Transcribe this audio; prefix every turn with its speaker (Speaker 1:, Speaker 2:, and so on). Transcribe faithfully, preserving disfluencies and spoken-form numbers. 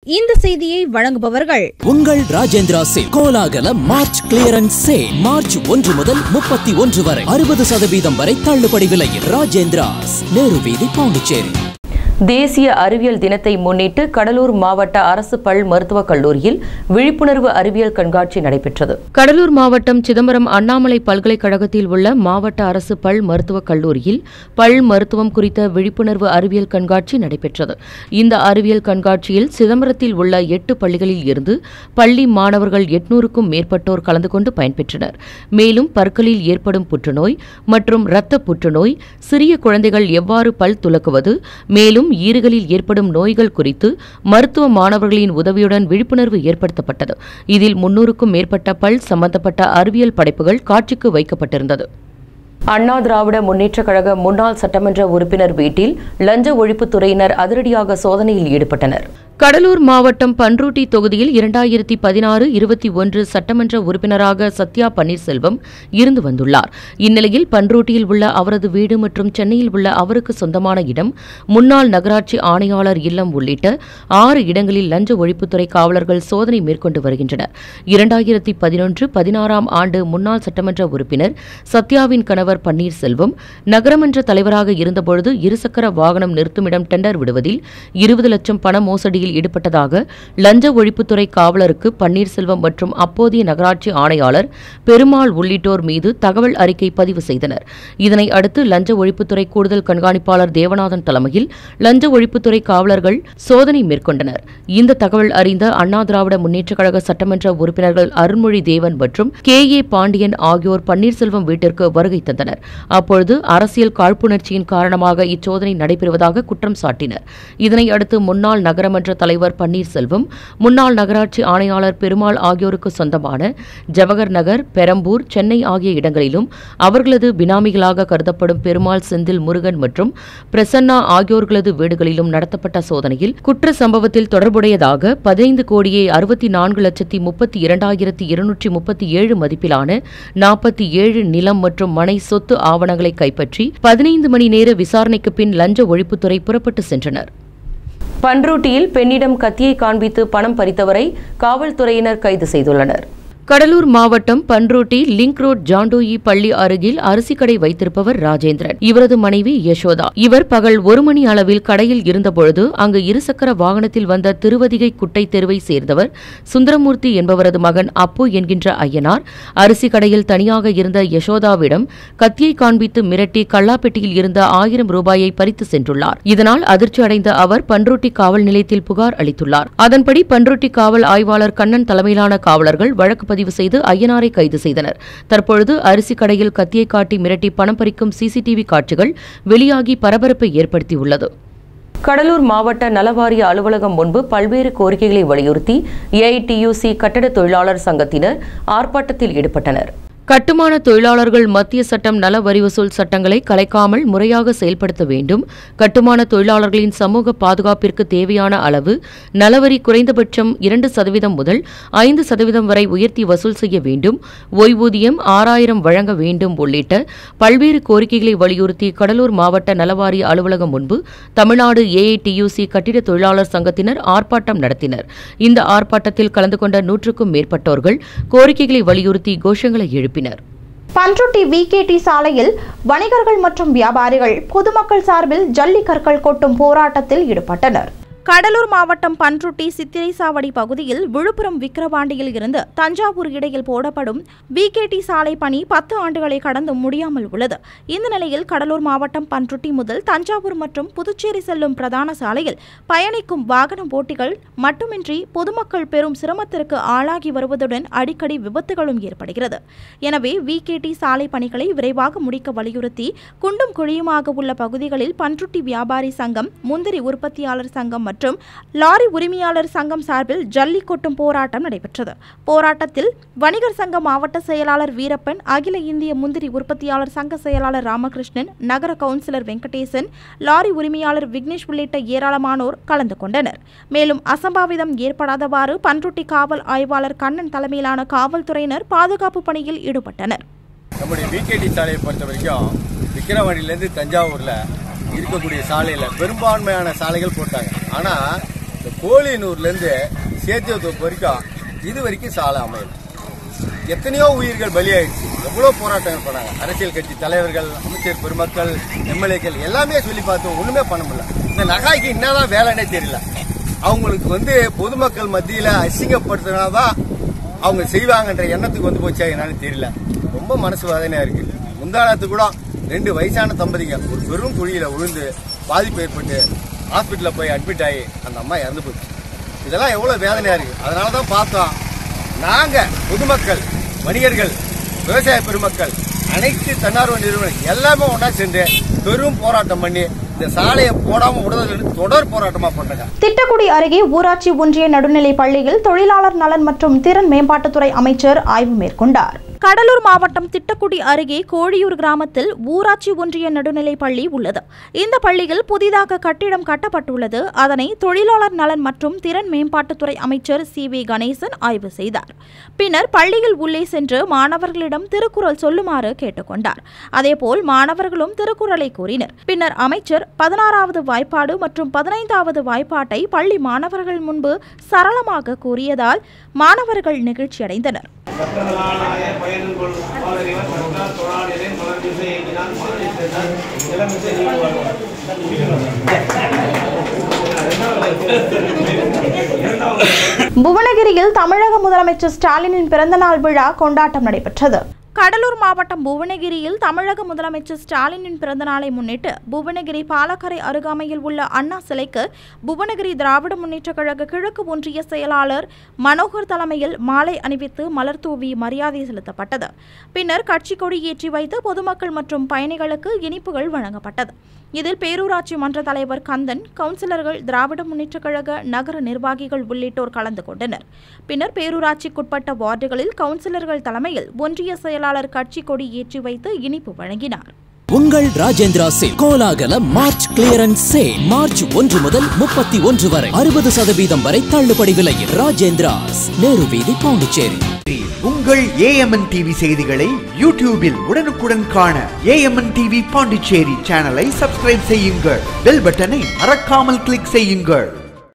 Speaker 1: இந்த செய்தியை வழங்குபவர்கள்
Speaker 2: உங்கள் ராஜேந்திரா சேல் கோலாகல மார்ச் கிளியரன்ஸ் சேல் மார்ச் ஒன்று முதல் முப்பத்தி ஒன்று வரை அறுபது சதவீதம் வரை தள்ளுபடி விலையில் ராஜேந்திரா நேரு வீதி பாண்டிச்சேரி.
Speaker 3: தேசிய அறிவியல் தினத்தை முன்னிட்டு கடலூர் மாவட்ட அரசு பல் மருத்துவக் கல்லூரியில் விழிப்புணர்வு அறிவியல் கண்காட்சி நடைபெற்றது. கடலூர் மாவட்டம் சிதம்பரம் அண்ணாமலை பல்கலைக்கழகத்தில் உள்ள மாவட்ட அரசு பல் மருத்துவக் கல்லூரியில் பல் மருத்துவம் குறித்த விழிப்புணர்வு அறிவியல் கண்காட்சி நடைபெற்றது. இந்த அறிவியல் கண்காட்சியில் சிதம்பரத்தில் உள்ள எட்டு பள்ளிகளில் இருந்து பள்ளி மாணவர்கள் எட்நூறுக்கும் மேற்பட்டோர் கலந்து கொண்டு பயன்பெற்றனர். மேலும் பற்களில் ஏற்படும் புற்றுநோய் மற்றும் இரத்த புற்றுநோய், சிறிய குழந்தைகள் எவ்வாறு பல் துலக்குவது, மேலும் ஈறுகளில் ஏற்படும் நோய்கள் குறித்து மருத்துவ மாணவர்களின் உதவியுடன் விழிப்புணர்வு ஏற்படுத்தப்பட்டது. இதில் முன்னூறுக்கும் மேற்பட்ட பல் சம்பந்தப்பட்ட அறிவியல் படைப்புகள் காட்சிக்கு வைக்கப்பட்டிருந்தது. அண்ணா திராவிட முன்னேற்றக் கழக முன்னாள் சட்டமன்ற உறுப்பினர் வீட்டில் லஞ்ச ஒழிப்புத்துறையினர் அதிரடியாக சோதனையில் ஈடுபட்டனர். கடலூர் மாவட்டம் பன்ருட்டி தொகுதியில் இரண்டாயிரத்தி பதினாறு இருபத்தி ஒன்று சட்டமன்ற உறுப்பினராக சத்யா பன்னீர்செல்வம் இருந்து வந்துள்ளார். இந்நிலையில் பன்ருட்டியில் உள்ள அவரது வீடு மற்றும் சென்னையில் உள்ள அவருக்கு சொந்தமான இடம், முன்னாள் நகராட்சி ஆணையாளர் இல்லம் உள்ளிட்ட ஆறு இடங்களில் லஞ்ச ஒழிப்புத்துறை காவலர்கள் சோதனை மேற்கொண்டு வருகின்றனர். இரண்டாயிரத்தி பதினொன்று பதினாறாம் ஆண்டு முன்னாள் சட்டமன்ற உறுப்பினர் சத்யாவின் கணவர் பன்னீர்செல்வம் நகரமன்ற தலைவராக இருந்தபொழுது இருசக்கர வாகனம் நிறுத்துமிடம் டெண்டர் விடுவதில் இருபது லட்சம் பண மோசடியில் ஈடுபட்டதாக லஞ்ச ஒழிப்புத்துறை காவலருக்கு பன்னீர்செல்வம் மற்றும் அப்போதைய நகராட்சி ஆணையாளர் பெருமாள் உள்ளிட்டோர் மீது தகவல் அறிக்கை பதிவு செய்தனர். இதனை அடுத்து லஞ்ச ஒழிப்புத்துறை கூடுதல் கண்காணிப்பாளர் தேவநாதன் தலைமையில் லஞ்ச ஒழிப்புத்துறை காவலர்கள் சோதனை மேற்கொண்டனர். இந்த தகவல் அறிந்த அண்ணா திராவிட முன்னேற்றக் கழக சட்டமன்ற உறுப்பினர்கள் அருண்மொழி தேவன் மற்றும் கே ஏ பாண்டியன் ஆகியோர் பன்னீர்செல்வம் வீட்டிற்கு வருகை தந்தனர். அப்பொழுது அரசியல் காழ்ப்புணர்ச்சியின் காரணமாக இச்சோதனை நடைபெறுவதாக குற்றம் சாட்டினர். இதனை அடுத்து முன்னாள் நகரமன்ற தலைவர் பன்னீர்செல்வம், முன்னாள் நகராட்சி ஆணையாளர் பெருமாள் ஆகியோருக்கு சொந்தமான ஜவஹர் நகர், பெரம்பூர், சென்னை ஆகிய இடங்களிலும் அவர்களது பினாமிகளாக கருதப்படும் பெருமாள், செந்தில், முருகன் மற்றும் பிரசன்னா ஆகியோர்களது வீடுகளிலும் நடத்தப்பட்ட சோதனையில் குற்ற சம்பவத்தில் தொடர்புடையதாக பதினைந்து கோடியே அறுபத்தி நான்கு லட்சத்தி முப்பத்தி இரண்டாயிரத்தி இருநூற்றி முப்பத்தி ஏழு மதிப்பிலான நாற்பத்தி ஏழு நிலம் மற்றும் மனை சொத்து ஆவணங்களை கைப்பற்றி பதினைந்து மணி நேர விசாரணைக்கு பின் லஞ்ச ஒழிப்புத்துறை புறப்பட்டு சென்றனர். பன்ருட்டியில் பெண்ணிடம் கத்தியை காண்பித்து பணம் பறித்தவரை காவல்துறையினர் கைது செய்துள்ளனர். கடலூர் மாவட்டம் பன்ருட்டி லிங்க் ரோட் ஜாண்டோயி பள்ளி அருகில் அரிசி கடை வைத்திருப்பவர் ராஜேந்திரன். இவரது மனைவி யசோதா. இவர் பகல் ஒரு மணி அளவில் கடையில் இருந்தபொழுது அங்கு இருசக்கர வாகனத்தில் வந்த திருவதிகை குட்டை தெருவை சேர்ந்தவர் சுந்தரமூர்த்தி என்பவரது மகன் அப்பு என்கின்ற ஐயனார் அரிசி கடையில் தனியாக இருந்த யசோதாவிடம் கத்தியை காண்பித்து மிரட்டி கல்லாப்பெட்டியில் இருந்த ஆயிரம் ரூபாயை பறித்து சென்றுள்ளார். இதனால் அதிர்ச்சி அடைந்த அவர் பன்ருட்டி காவல் நிலையத்தில் புகார் அளித்துள்ளார். அதன்படி பன்ருட்டி காவல் ஆய்வாளர் கண்ணன் தலைமையிலான காவலர்கள் வழக்கு பதிவு செய்து ஐயனாரை கைது செய்தனர். தற்பொழுது அரிசி கடையில் கத்தியை காட்டி மிரட்டி பணம் பறிக்கும் சிசிடிவி காட்சிகள் வெளியாகி பரபரப்பை ஏற்படுத்தியுள்ளது. கடலூர் மாவட்ட நலவாரிய அலுவலகம் முன்பு பல்வேறு கோரிக்கைகளை வலியுறுத்தி A I T U C கட்டட தொழிலாளர் சங்கத்தினர் ஆர்ப்பாட்டத்தில் ஈடுபட்டனர். கட்டுமான தொழிலாளர்கள் மத்திய சட்டம் நல வரி வசூல் சட்டங்களை கலைக்காமல் முறையாக செயல்படுத்த வேண்டும். கட்டுமான தொழிலாளர்களின் சமூக பாதுகாப்பிற்கு தேவையான அளவு நலவரி குறைந்தபட்சம் இரண்டு சதவீதம் முதல் ஐந்து சதவீதம் வரை உயர்த்தி வசூல் செய்ய வேண்டும். ஓய்வூதியம் ஆறாயிரம் வழங்க வேண்டும் உள்ளிட்ட பல்வேறு கோரிக்கைகளை வலியுறுத்தி கடலூர் மாவட்ட நலவாரிய அலுவலகம் முன்பு Tamil Nadu A I T U C கட்டிட தொழிலாளர் சங்கத்தினர் ஆர்ப்பாட்டம் நடத்தினர். இந்த ஆர்ப்பாட்டத்தில் கலந்து கொண்ட நூற்றுக்கும் மேற்பட்டோர்கள் கோரிக்கைகளை வலியுறுத்தி கோஷங்களை எழுப்பினர்.
Speaker 4: பன்ருட்டி வி கே டி சாலையில் வணிகர்கள் மற்றும் வியாபாரிகள் பொதுமக்கள் சார்பில் ஜல்லி கற்கள் கொட்டும் போராட்டத்தில் ஈடுபட்டனர். கடலூர் மாவட்டம் பன்ருட்டி சித்திரை சாவடி பகுதியில் விழுப்புரம் விக்கிரவாண்டியில் இருந்து தஞ்சாவூர் இடையில் போடப்படும் வி கே டி சாலை பணி பத்து ஆண்டுகளை கடந்து முடியாமல் உள்ளது. இந்த நிலையில் கடலூர் மாவட்டம் பன்ருட்டி முதல் தஞ்சாவூர் மற்றும் புதுச்சேரி செல்லும் பிரதான சாலையில் பயணிக்கும் வாகன ஓட்டிகள் மட்டுமின்றி பொதுமக்கள் பெரும் சிரமத்திற்கு ஆளாகி வருவதுடன் அடிக்கடி விபத்துகளும் ஏற்படுகிறது. எனவே வி கே டி சாலை பணிகளை விரைவாக முடிக்க வலியுறுத்தி குண்டும் குழியுமாக உள்ள பகுதிகளில் பன்ருட்டி வியாபாரி சங்கம், முந்திரி உற்பத்தியாளர் சங்கம் மற்றும் லாரி உரிமையாளர் சங்கம் சார்பில் ஜல்லி கொட்டும் போராட்டம் நடைபெற்றது. போராட்டத்தில் வணிகர் சங்க மாவட்ட செயலாளர் வீரப்பன், அகில இந்திய முந்திரி உற்பத்தியாளர் சங்க செயலாளர் ராமகிருஷ்ணன், நகர கவுன்சிலர் வெங்கடேசன், லாரி உரிமையாளர் விக்னேஷ் உள்ளிட்ட ஏராளமானோர் கலந்து கொண்டனர். மேலும் அசம்பாவிதம் ஏற்படாதவாறு பன்ருட்டி காவல் ஆய்வாளர் கண்ணன் தலைமையிலான காவல்துறையினர் பாதுகாப்பு பணியில் ஈடுபட்டனர்.
Speaker 5: நம்முடைய வி கே டி சாலையை பொறுத்த வரைக்கும் விக்கிரவாண்டியிலேருந்து தஞ்சாவூரில் இருக்கக்கூடிய சாலையில் பெரும்பான்மையான சாலைகள் போட்டாங்க. ஆனால் இந்த கோழினூர்லேருந்து சேத்தியத்தோப்பு வரைக்கும் இது வரைக்கும் சாலை அமையல. எத்தனையோ உயிர்கள் பலியாயிடுச்சு. எவ்வளோ போராட்டங்கள் பண்ணாங்க. அரசியல் கட்சி தலைவர்கள், அமைச்சர் பெருமக்கள், எம்எல்ஏக்கள் எல்லாமே சொல்லி பார்த்தோம், ஒண்ணுமே பண்ண முடியல. இந்த நகாய்க்கு என்னதான் வேலைன்னே தெரியல. அவங்களுக்கு வந்து பொதுமக்கள் மத்தியில அசிங்கப்படுத்தினாதான் அவங்க செய்வாங்கன்ற எண்ணத்துக்கு வந்து போச்சா என்னன்னு தெரியல. ரொம்ப மனசு வேதனையா இருக்கு. முந்தானத்து கூட ரெண்டு வயசான தம்பதிங்க ஒரு பெரும் குழியில விழுந்து பாதிப்பு ஏற்பட்டு ஹாஸ்பிட்டலில் போய் அட்மிட் ஆகி அந்த அம்மா இறந்து போச்சு. இதெல்லாம் எவ்வளவு வேதனையா இருக்கு. அதனாலதான் பார்த்தோம், நாங்க பொதுமக்கள், வணிகர்கள், விவசாய பெருமக்கள், அனைத்து தன்னார்வ நிறுவனங்கள் எல்லாமே ஒன்னா சேர்ந்து பெரும் போராட்டம் பண்ணி இந்த சாலையை போடாம விடுதல் தொடர் போராட்டமா பண்ணாங்க.
Speaker 4: திட்டக்குடி அருகே ஊராட்சி ஒன்றிய நடுநிலை பள்ளியில் தொழிலாளர் நலன் மற்றும் திறன் மேம்பாட்டுத்துறை அமைச்சர் ஆய்வு மேற்கொண்டார். கடலூர் மாவட்டம் திட்டக்குடி அருகே கோழியூர் கிராமத்தில் ஊராட்சி ஒன்றிய நடுநிலை பள்ளி உள்ளது. இந்த பள்ளியில் புதிதாக கட்டிடம் கட்டப்பட்டுள்ளது. அதனை தொழிலாளர் நலன் மற்றும் திறன் மேம்பாட்டுத்துறை அமைச்சர் சி வி கணேசன் ஆய்வு செய்தார். பின்னர் பள்ளியில் உள்ளே சென்று மாணவர்களிடம் திருக்குறள் சொல்லுமாறு கேட்டுக்கொண்டார். அதேபோல் மாணவர்களும் திருக்குறளை கூறினர். பின்னர் அமைச்சர் பதினாறாவது வாய்ப்பாடு மற்றும் பதினைந்தாவது வாய்ப்பாட்டை பள்ளி மாணவர்கள் முன்பு சரளமாக கூறியதால் மாணவர்கள் நெகிழ்ச்சியடைந்தனர். புவனகிரியில் தமிழக முதலமைச்சர் ஸ்டாலினின் பிறந்தநாள் விழா கொண்டாட்டம் நடைபெற்றது. கடலூர் மாவட்டம் புவனகிரியில் தமிழக முதலமைச்சர் ஸ்டாலினின் பிறந்தநாளை முன்னிட்டு புவனகிரி பாலக்கரை அருகாமையில் உள்ள அண்ணா சிலைக்கு புவனகிரி திராவிட முன்னேற்ற கழக கிழக்கு ஒன்றிய செயலாளர் மனோகர் தலைமையில் மாலை அணிவித்து மலர் தூவி மரியாதை செலுத்தப்பட்டது. பின்னர் கட்சி கொடி ஏற்றி வைத்து பொதுமக்கள் மற்றும் பயணிகளுக்கு இனிப்புகள் வழங்கப்பட்டது. இதில் பேரூராட்சி மன்ற தலைவர் கந்தன், கவுன்சிலர்கள், திராவிட முன்னேற்ற கழக நகர நிர்வாகிகள் உள்ளிட்டோர் கலந்து கொண்டனர். பின்னர் பேரூராட்சிக்குட்பட்ட வார்டுகளில் கவுன்சிலர்கள் தலைமையில் ஒன்றிய செயலாளர் கட்சி கொடி ஏற்றி வைத்து இனிப்பு வழங்கினார்.
Speaker 2: உங்கள் ராஜேந்திரா சில்க் கோலாகல மார்ச் கிளியரன்ஸ் சேல் மார்ச் ஒன்று முதல் முப்பத்தி ஒன்று வரை அறுபது சதவீதம் வரை தள்ளுபடி விலையில். ராஜேந்திராஸ், நேரு வீதி, பாண்டிச்சேரி.
Speaker 6: உங்கள் A M N T V செய்திகளை யூடியூபில் உடனுக்குடன் காண A M N T V Pondicherry சேனலை சப்ஸ்கிரைப் செய்யுங்கள். பெல் பட்டனை மறக்காமல் கிளிக் செய்யுங்கள்.